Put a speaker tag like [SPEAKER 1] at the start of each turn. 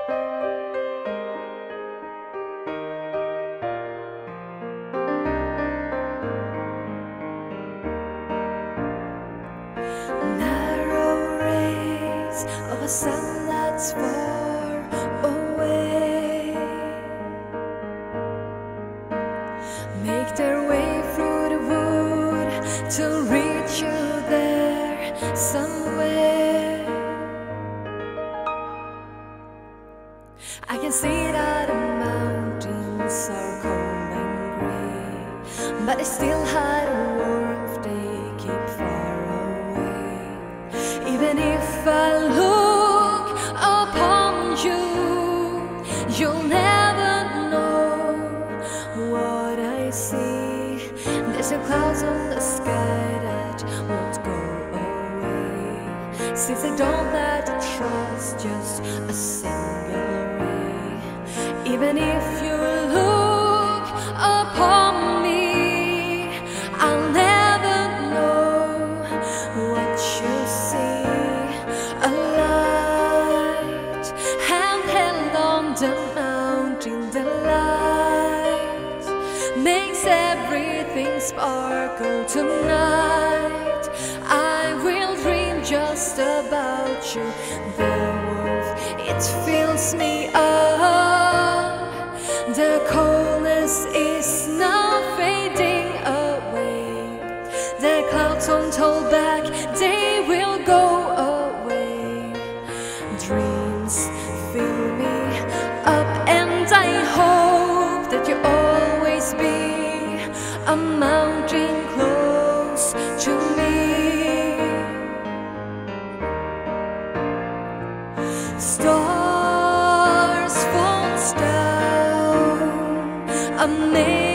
[SPEAKER 1] Narrow rays of a sun that's far away make their way through the wood to reach you there somewhere. I can see that the mountains are cold and grey, but they still hide a warmth they keep far away. Even if I look upon you, you'll never know what I see. There's a clouds on the sky that won't go away, since I don't let you trust just a single ray. Even if you look upon me, I'll never know what you see. A light handheld on the mountain, the light makes everything sparkle tonight. I will dream just about you. The warmth, it fills me up. The coldness is now fading away. The clouds won't hold back, they will go away. Dreams fill me up, and I hope that you always be a mountain close to me. Stars falls down, amazing.